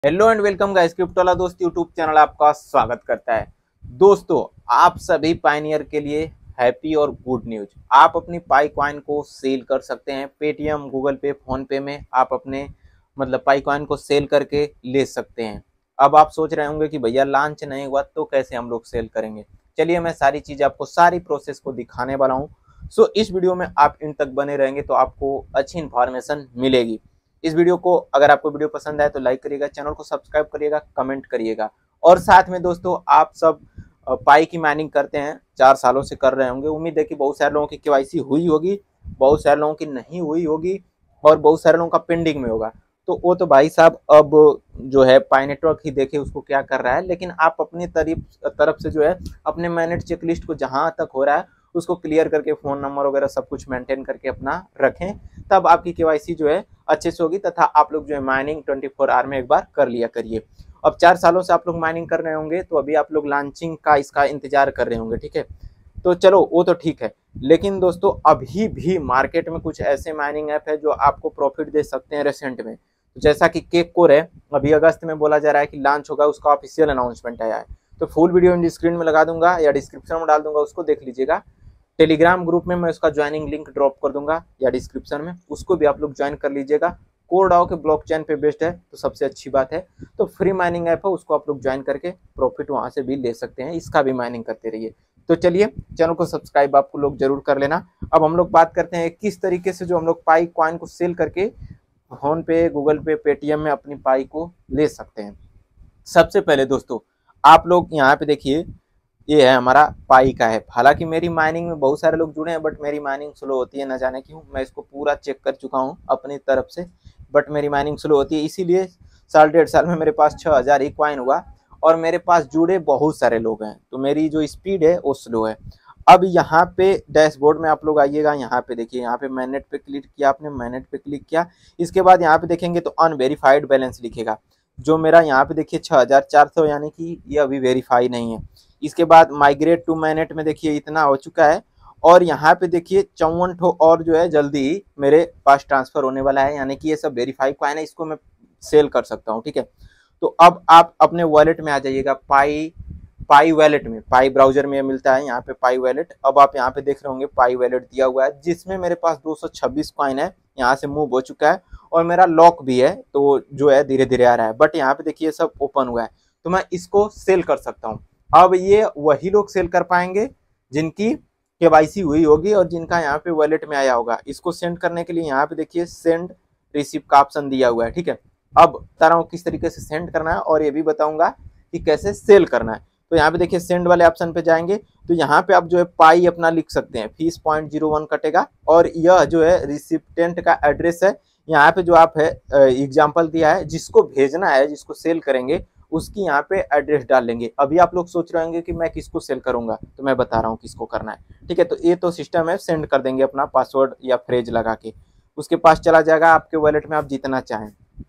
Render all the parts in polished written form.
Hello and welcome guys, crypto वाला दोस्त YouTube channel आपका स्वागत करता है। दोस्तों, आप सभी पायनियर के लिए हैप्पी और गुड न्यूज। आप अपनी पाई कॉइन को सेल कर सकते हैं। पेटीएम, गूगल पे, फोन पे में आप अपने पाई कॉइन को सेल करके ले सकते हैं। अब आप सोच रहे होंगे कि भैया लॉन्च नहीं हुआ तो कैसे हम लोग सेल करेंगे। चलिए मैं सारी चीज़ आपको सारी प्रोसेस को दिखाने वाला हूँ। सो इस वीडियो में आप इन तक बने रहेंगे तो आपको अच्छी इन्फॉर्मेशन मिलेगी। इस वीडियो को अगर आपको वीडियो पसंद आए तो लाइक करिएगा, चैनल को सब्सक्राइब करिएगा, कमेंट करिएगा। और साथ में दोस्तों, आप सब पाई की माइनिंग करते हैं, 4 सालों से कर रहे होंगे। उम्मीद है कि बहुत सारे लोगों की केवाईसी हुई होगी, बहुत सारे लोगों की नहीं हुई होगी और बहुत सारे लोगों का पेंडिंग में होगा। तो वो तो भाई साहब अब जो है पाई नेटवर्क ही देखे उसको क्या कर रहा है। लेकिन आप अपनी तरफ से जो है अपने मैनेज चेकलिस्ट को जहां तक हो रहा है उसको क्लियर करके फ़ोन नंबर वगैरह सब कुछ मेंटेन करके अपना रखें, तब आपकी केवाईसी जो है अच्छे से होगी। तथा आप लोग जो है माइनिंग 24 आवर में एक बार कर लिया करिए। अब 4 सालों से आप लोग माइनिंग कर रहे होंगे तो अभी आप लोग लॉन्चिंग का इसका इंतजार कर रहे होंगे, ठीक है। तो चलो वो तो ठीक है, लेकिन दोस्तों अभी भी मार्केट में कुछ ऐसे माइनिंग ऐप है जो आपको प्रॉफिट दे सकते हैं रिसेंट में। तो जैसा कि केक कोर है, अभी अगस्त में बोला जा रहा है कि लॉन्च होगा, उसका ऑफिशियल अनाउंसमेंट आया है। तो फुल वीडियो इन स्क्रीन में लगा दूंगा या डिस्क्रिप्शन में डाल दूंगा, उसको देख लीजिएगा। टेलीग्राम ग्रुप में मैं उसका ज्वाइनिंग लिंक ड्रॉप कर दूंगा या डिस्क्रिप्शन में, उसको भी आप लोग ज्वाइन कर लीजिएगा। कोरडाओ के ब्लॉकचेन पे बेस्ड है तो सबसे अच्छी बात है। तो फ्री माइनिंग ऐप है, उसको आप लोग ज्वाइन करके प्रॉफिट वहां से भी ले सकते हैं, इसका भी माइनिंग करते रहिए। तो चलिए, चैनल को सब्सक्राइब आपको लोग जरूर कर लेना। अब हम लोग बात करते हैं किस तरीके से जो हम लोग पाई कॉइन को सेल करके PhonePe, Google Pay, Paytm में अपनी पाई को ले सकते हैं। सबसे पहले दोस्तों, आप लोग यहाँ पे देखिए, ये है हमारा पाई का है। हालांकि मेरी माइनिंग में बहुत सारे लोग जुड़े हैं बट मेरी माइनिंग स्लो होती है, ना जाने क्यों। मैं इसको पूरा चेक कर चुका हूँ अपनी तरफ से, बट मेरी माइनिंग स्लो होती है। इसीलिए साल 1.5 साल में मेरे पास 6000 ही कॉइन हुआ और मेरे पास जुड़े बहुत सारे लोग हैं, तो मेरी जो स्पीड है वो स्लो है। अब यहाँ पे डैशबोर्ड में आप लोग आइएगा, यहाँ पे देखिए, यहाँ पे मैनेट पे क्लिक किया आपने, मैनेट पे क्लिक किया। इसके बाद यहाँ पे देखेंगे तो अनवेरीफाइड बैलेंस लिखेगा, जो मेरा यहाँ पे देखिए 6400, यानी कि ये अभी वेरीफाई नहीं है। इसके बाद माइग्रेट टू मैनेट में देखिए इतना हो चुका है। और यहाँ पे देखिए 54 ठो और जो है जल्दी ही मेरे पास ट्रांसफर होने वाला है, यानी कि ये सब वेरीफाई कॉइन है, इसको मैं सेल कर सकता हूँ, ठीक है। तो अब आप अपने वॉलेट में आ जाइएगा, पाई पाई वैलेट में, पाई ब्राउजर में मिलता है यहाँ पे पाई वैलेट। अब आप यहाँ पे देख रहे होंगे पाई वैलेट दिया हुआ है, जिसमें मेरे पास 226 कॉइन है, यहाँ से मूव हो चुका है और मेरा लॉक भी है, तो जो है धीरे धीरे आ रहा है। बट यहाँ पे देखिए सब ओपन हुआ है, तो मैं इसको सेल कर सकता हूँ। अब ये वही लोग सेल कर पाएंगे जिनकी केवाईसी हुई होगी और जिनका यहाँ पे वॉलेट में आया होगा। इसको सेंड करने के लिए यहाँ पे देखिए सेंड रिसीव का ऑप्शन दिया हुआ है, ठीक है। अब बता रहा हूँ किस तरीके से सेंड करना है और ये भी बताऊंगा कि कैसे सेल करना है। तो यहाँ पे देखिए सेंड वाले ऑप्शन पे जाएंगे तो यहाँ पे आप जो है पाई अपना लिख सकते हैं, फीस 0.01 कटेगा। और यह जो है रिसिप्टेंट का एड्रेस है, यहाँ पे जो आप है एग्जाम्पल दिया है, जिसको भेजना है, जिसको सेल करेंगे उसकी यहाँ पे एड्रेस डाल लेंगे। अभी आप लोग सोच रहे होंगे कि मैं किसको सेल करूंगा, तो मैं बता रहा हूँ किसको करना है, ठीक है। तो ये तो सिस्टम है, सेंड कर देंगे अपना पासवर्ड या फ्रेज लगा के, उसके पास चला जाएगा आपके वॉलेट में, आप जितना चाहें,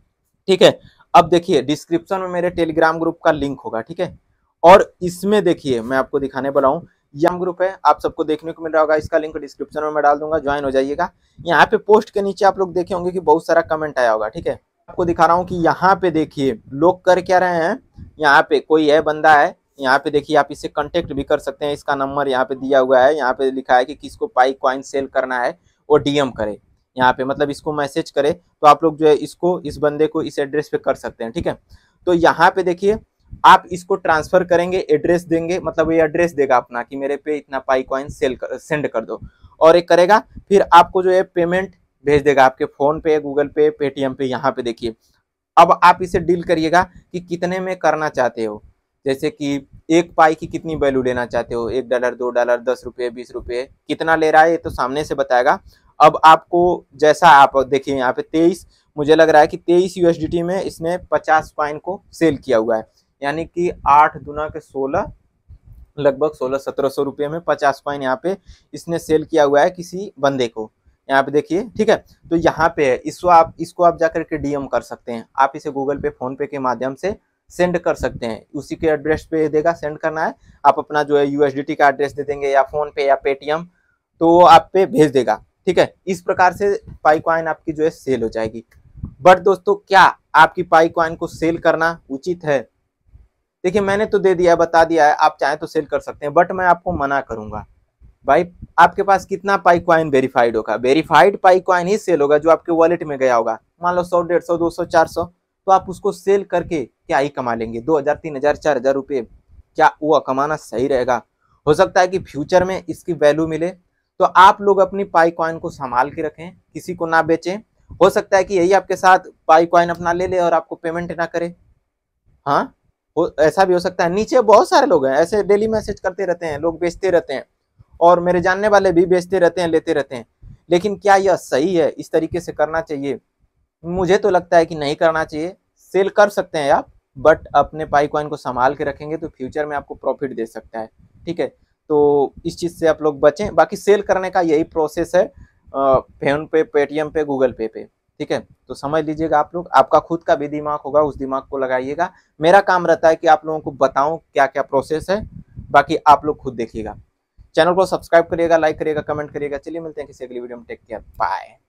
ठीक है। अब देखिए डिस्क्रिप्शन में मेरे टेलीग्राम ग्रुप का लिंक होगा, ठीक है। और इसमें देखिए मैं आपको दिखाने वाला हूँ, यह ग्रुप है, आप सबको देखने को मिल रहा होगा, इसका लिंक डिस्क्रिप्शन में मैं डाल दूंगा, ज्वाइन हो जाइएगा। यहाँ पे पोस्ट के नीचे आप लोग देखे होंगे कि बहुत सारा कमेंट आया होगा, ठीक है। आपको दिखा रहा हूँ कि यहाँ पे देखिए लोग कर क्या रहे हैं। यहाँ पे कोई है, बंदा है, यहाँ पे देखिए आप इससे कांटेक्ट भी कर सकते हैं, इसका नंबर यहाँ पे दिया हुआ है। यहाँ पे लिखा है कि किसको पाई कॉइन सेल करना है वो डीएम करे, यहाँ पे इसको मैसेज करे, तो आप लोग जो है इसको, इस बंदे को इस एड्रेस पे कर सकते हैं, ठीक है। तो यहाँ पे देखिए आप इसको ट्रांसफर करेंगे, एड्रेस देंगे, ये एड्रेस देगा अपना कि मेरे पे इतना पाई कॉइन सेंड कर दो, और एक करेगा। फिर आपको जो है पेमेंट भेज देगा आपके फोन पे, गूगल पे, पेटीएम पे। यहाँ पे देखिए अब आप इसे डील करिएगा कि कितने में करना चाहते हो, जैसे कि एक पाई की कितनी वैल्यू लेना चाहते हो, $1, $2, $10, $20, कितना ले रहा है ये तो सामने से बताएगा। अब आपको जैसा, आप देखिए यहाँ पे 23, मुझे लग रहा है कि 23 यूएसडीटी में इसने 50 कॉइन को सेल किया हुआ है, यानी कि 8 दुना के 16, लगभग 1600-1700 रुपये में 50 कॉइन यहाँ पे इसने सेल किया हुआ है किसी बंदे को। यहाँ पे देखिए, ठीक है। तो यहाँ पे है, इसको आप जाकर के डीएम कर सकते हैं, आप इसे गूगल पे, फोन पे के माध्यम से सेंड कर सकते हैं। उसी के एड्रेस पे देगा, सेंड करना है, आप अपना जो है यूएसडीटी का एड्रेस दे देंगे या फोन पे या पेटीएम, तो वो आप पे भेज देगा, ठीक है। इस प्रकार से पाई कॉइन आपकी जो है सेल हो जाएगी। बट दोस्तों क्या आपकी पाई कॉइन को सेल करना उचित है? देखिए मैंने तो दे दिया, बता दिया है, आप चाहें तो सेल कर सकते हैं, बट मैं आपको मना करूंगा। भाई आपके पास कितना पाई कॉइन वेरीफाइड होगा? वेरीफाइड पाई कॉइन ही सेल होगा जो आपके वॉलेट में गया होगा। मान लो 100, 150, 200, 400, तो आप उसको सेल करके क्या ही कमा लेंगे? 2000, 3000, 4000 रुपये। क्या वो कमाना सही रहेगा? हो सकता है कि फ्यूचर में इसकी वैल्यू मिले। तो आप लोग अपनी पाई कॉइन को संभाल के रखें, किसी को ना बेचें। हो सकता है कि यही आपके साथ पाई कॉइन अपना ले ले और आपको पेमेंट ना करे। हाँ, ऐसा भी हो सकता है। नीचे बहुत सारे लोग हैं ऐसे, डेली मैसेज करते रहते हैं, लोग बेचते रहते हैं, और मेरे जानने वाले भी बेचते रहते हैं, लेते रहते हैं। लेकिन क्या यह सही है? इस तरीके से करना चाहिए? मुझे तो लगता है कि नहीं करना चाहिए। सेल कर सकते हैं आप, बट अपने पाई कॉइन को संभाल के रखेंगे तो फ्यूचर में आपको प्रॉफिट दे सकता है। ठीक है, तो इस चीज से आप लोग बचें। बाकी सेल करने का यही प्रोसेस है, फोन पे, पेटीएम पे, गूगल पे पे। ठीक है, तो समझ लीजिएगा आप लोग। आपका खुद का भी दिमाग होगा, उस दिमाग को लगाइएगा। मेरा काम रहता है कि आप लोगों को बताऊं क्या क्या प्रोसेस है, बाकी आप लोग खुद देखिएगा। चैनल को सब्सक्राइब करिएगा, लाइक करिएगा, कमेंट करिएगा। चलिए मिलते हैं किसी अगली वीडियो में। Take care, bye.